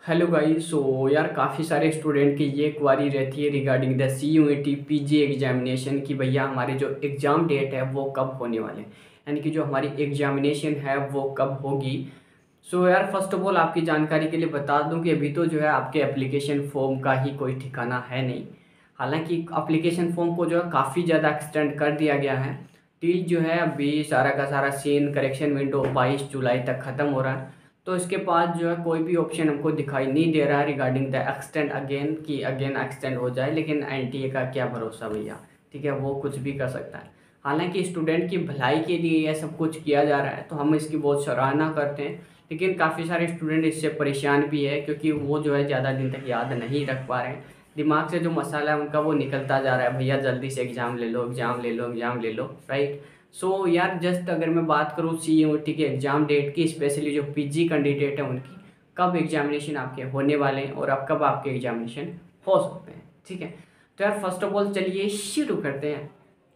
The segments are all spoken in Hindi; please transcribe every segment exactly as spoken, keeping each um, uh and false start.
Hello guys. सो यार काफ़ी सारे स्टूडेंट की ये क्वारी रहती है regarding the C U E T P G examination की भैया हमारे जो एग्ज़ाम डेट है वो कब होने वाले हैं, यानी कि जो हमारी एग्जामिनेशन है वो कब होगी। सो यार फर्स्ट ऑफ ऑल आपकी जानकारी के लिए बता दूं कि अभी तो जो है आपके एप्लीकेशन फॉर्म का ही कोई ठिकाना है नहीं। हालांकि एप्लीकेशन फॉर्म को जो है काफ़ी ज़्यादा एक्सटेंड कर दिया गया है। टिल जो है अभी सारा का सारा सीन करेक्शन विंडो बाईस जुलाई तक ख़त्म हो रहा है। तो इसके बाद जो है कोई भी ऑप्शन हमको दिखाई नहीं दे रहा है रिगार्डिंग द एक्सटेंड अगेन कि अगेन एक्सटेंड हो जाए, लेकिन एन टी ए का क्या भरोसा भैया, ठीक है, वो कुछ भी कर सकता है। हालांकि स्टूडेंट की भलाई के लिए यह सब कुछ किया जा रहा है तो हम इसकी बहुत सराहना करते हैं, लेकिन काफ़ी सारे स्टूडेंट इससे परेशान भी है क्योंकि वो जो है ज़्यादा दिन तक याद नहीं रख पा रहे हैं। दिमाग से जो मसाला है उनका वो निकलता जा रहा है, भैया जल्दी से एग्ज़ाम ले लो एग्ज़ाम ले लो एग्ज़ाम ले लो, राइट। सो so, यार जस्ट अगर मैं बात करूँ सी यू टी के एग्ज़ाम डेट की, स्पेशली जो पीजी कैंडिडेट है उनकी कब एग्जामिनेशन आपके होने वाले हैं और अब कब आपके एग्जामिनेशन हो सकते हैं, ठीक है। तो यार फर्स्ट ऑफ ऑल चलिए शुरू करते हैं।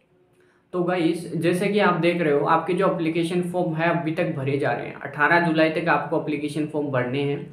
तो गाइस जैसे कि आप देख रहे हो आपके जो एप्लीकेशन फॉर्म है अभी तक भरे जा रहे हैं। अठारह जुलाई तक आपको एप्लीकेशन फॉर्म भरने हैं।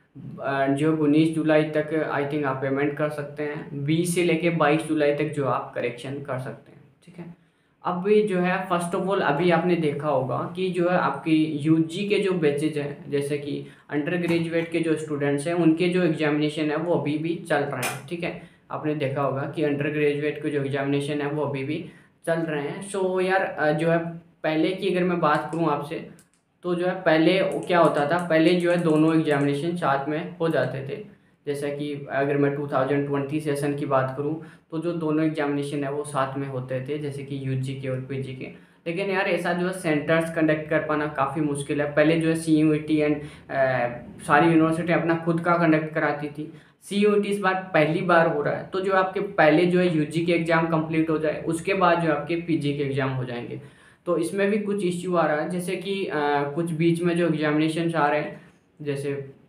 अ, जो उन्नीस जुलाई तक आई थिंक आप पेमेंट कर सकते हैं। बीस से लेके बाईस जुलाई तक जो आप करेक्शन कर सकते हैं, ठीक है। अब ये जो है फर्स्ट ऑफ ऑल अभी आपने देखा होगा कि जो है आपकी यूजी के जो बैचेज हैं, जैसे कि अंडर ग्रेजुएट के जो स्टूडेंट्स हैं उनके जो एग्जामिनेशन है वो अभी भी चल रहे हैं, ठीक है। आपने देखा होगा कि अंडर ग्रेजुएट के जो एग्जामिनेशन है वो अभी भी चल रहे हैं। सो यार अ, जो है पहले की अगर मैं बात करूं आपसे, तो जो है पहले वो क्या होता था, पहले जो है दोनों एग्जामिनेशन साथ में हो जाते थे। जैसा कि अगर मैं टू थाउजेंड ट्वेंटी सेशन की बात करूं तो जो दोनों एग्जामिनेशन है वो साथ में होते थे, जैसे कि यूजी के और पीजी के। लेकिन यार ऐसा जो है सेंटर्स कंडक्ट कर पाना काफ़ी मुश्किल है। पहले जो है C U E T and सारी यूनिवर्सिटी अपना खुद का कंडक्ट कराती थी। सी यू ई टी इस बार पहली बार हो रहा है, तो जो आपके पहले जो है यूजी के एग्ज़ाम कंप्लीट हो जाए उसके बाद जो आपके पीजी के एग्ज़ाम हो जाएंगे। तो इसमें भी कुछ इश्यू आ रहा है, जैसे कि अ, कुछ बीच में जो एग्जामिनेशन आ रहे हैं, जैसे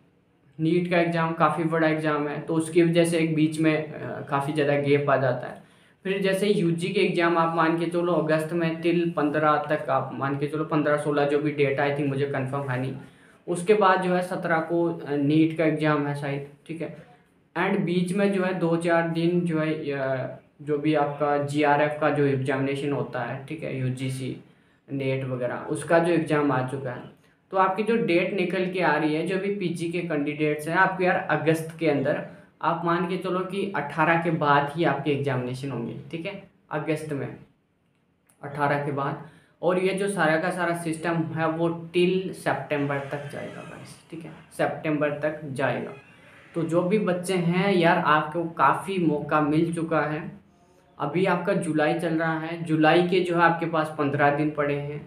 नीट का एग्ज़ाम काफ़ी बड़ा एग्ज़ाम है तो उसकी वजह से एक बीच में काफ़ी ज़्यादा गैप आ जाता है। फिर जैसे यूजी के एग्ज़ाम आप मान के चलो अगस्त में टिल पंद्रह तक, आप मान के चलो पंद्रह सोलह जो भी डेट आई थिंक, मुझे कंफर्म है नहीं। उसके बाद जो है सत्रह को नीट का एग्ज़ाम है शायद, ठीक है। एंड बीच में जो है दो चार दिन जो है अ, जो भी आपका जी आर एफ का जो एग्जामिनेशन होता है, ठीक है, यू जी सी नेट वगैरह, उसका जो एग्ज़ाम आ चुका है। तो आपकी जो डेट निकल के आ रही है, जो भी पीजी के कैंडिडेट्स हैं आपके यार अगस्त के अंदर, आप मान के चलो कि अठारह के बाद ही आपके एग्जामिनेशन होंगे, ठीक है, अगस्त में अठारह के बाद। और ये जो सारा का सारा सिस्टम है वो टिल सितंबर तक जाएगा गाइस, ठीक है, सितंबर तक जाएगा। तो जो भी बच्चे हैं यार आपको काफ़ी मौका मिल चुका है। अभी आपका जुलाई चल रहा है, जुलाई के जो है आपके पास पंद्रह दिन पड़े हैं।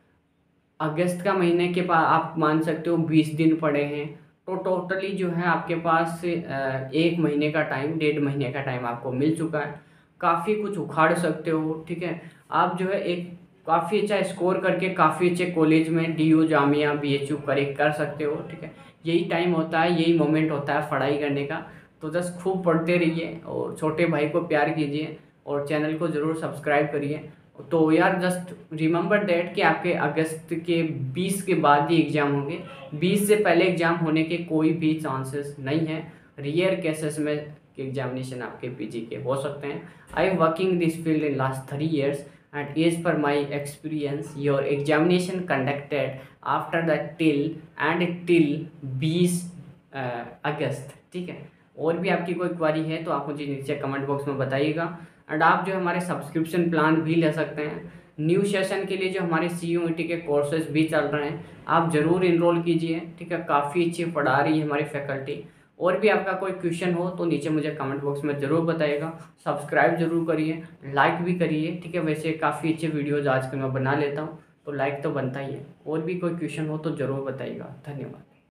अगस्त का महीने के पास आप मान सकते हो बीस दिन पड़े हैं। तो टोटली जो है आपके पास अ, एक महीने का टाइम, डेढ़ महीने का टाइम आपको मिल चुका है। काफ़ी कुछ उखाड़ सकते हो, ठीक है। आप जो है एक काफ़ी अच्छा स्कोर करके काफ़ी अच्छे कॉलेज में D U Jamia B H U करे कर सकते हो, ठीक है। यही टाइम होता है, यही मोमेंट होता है पढ़ाई करने का। तो बस खूब पढ़ते रहिए और छोटे भाई को प्यार कीजिए और चैनल को ज़रूर सब्सक्राइब करिए। तो यार जस्ट रिमेंबर दैट कि आपके अगस्त के बीस के बाद ही एग्ज़ाम होंगे। बीस से पहले एग्ज़ाम होने के कोई भी चांसेस नहीं है। रियर केसेस में एग्जामिनेशन आपके पीजी के हो सकते हैं। I am working this field in last three years and as per my experience your examination conducted after the till and till बीस अगस्त, ठीक है। और भी आपकी कोई क्वारी है तो आप मुझे नीचे कमेंट बॉक्स में बताइएगा। एंड आप जो हमारे सब्सक्रिप्शन प्लान भी ले सकते हैं। न्यू सेशन के लिए जो हमारे सी यू ई टी के कोर्सेज भी चल रहे हैं, आप ज़रूर इनरोल कीजिए, ठीक है। काफ़ी अच्छी पढ़ा रही है हमारी फैकल्टी। और भी आपका कोई क्वेश्चन हो तो नीचे मुझे कमेंट बॉक्स में ज़रूर बताइएगा। सब्सक्राइब जरूर करिए, लाइक भी करिए, ठीक है। वैसे काफ़ी अच्छे वीडियोज़ आजकल मैं बना लेता हूँ तो लाइक तो बनता ही है। और भी कोई क्वेश्चन हो तो ज़रूर बताइएगा। धन्यवाद।